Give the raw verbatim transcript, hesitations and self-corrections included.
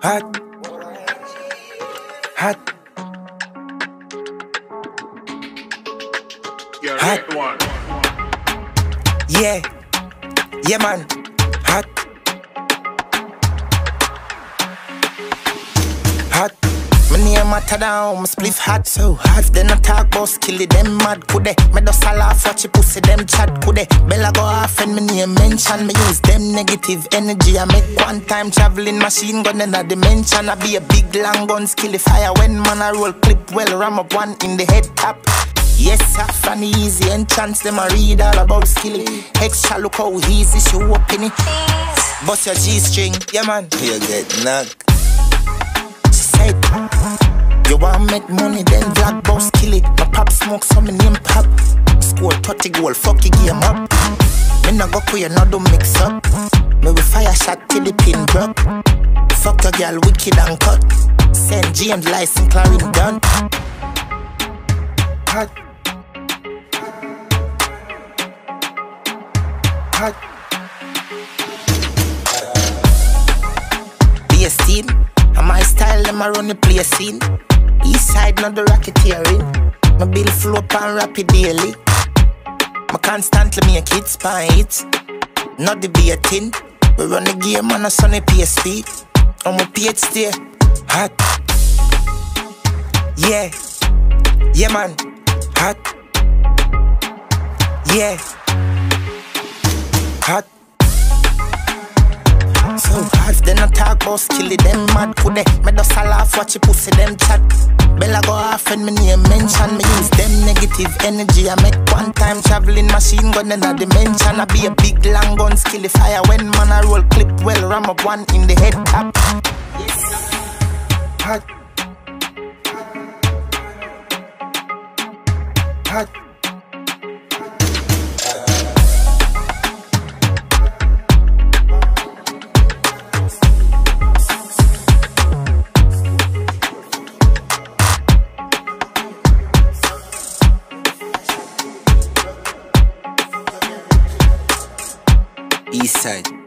Hot, hot, You're hot. right one. Yeah, yeah man, hot, hot. My name matter down, my spliff hot so hot. Then I talk about skilly, them mad could they? Me just a laugh, watch it pussy, them chat could they? Bella go off and my name mention. Me use them negative energy. I make one time traveling machine gun in a dimension. I be a big long gun skilly fire. When man I roll clip well, ram up one in the head top. Yes, sir, funny easy entrance. Them I read all about skilly. Extra look how easy she walk in it. Bust your G-string, yeah man, you get knocked. You want make money, then vlog boss kill it. My pop smoke, so my name pop. Score thirty goal, fuck your game up. Me no go queer, no do mix up. Me we fire shot till the pin broke. Fuck your girl, wicked and cut. Send James license, Clarine done. Hot, hot. Be a steam. And my style, them a run the place scene. East side, not the racketeering. My bill flow up and rapid daily. I constantly make it, spine it. Not the beating. We run the game on a sunny P S P. I'm a P H D. Hot. Yeah. Yeah, man. Hot. Yeah. Hot. So hot, then I talk about skilly, them mad could they? Me just a laugh, watch it pussy, them chat. Bella go off and me name mention. Me use them negative energy. I make one time traveling machine gun in a dimension. I be a big long gun skilly fire. When man I roll clip well, ram up one in the head top. Hot. Hot. East side.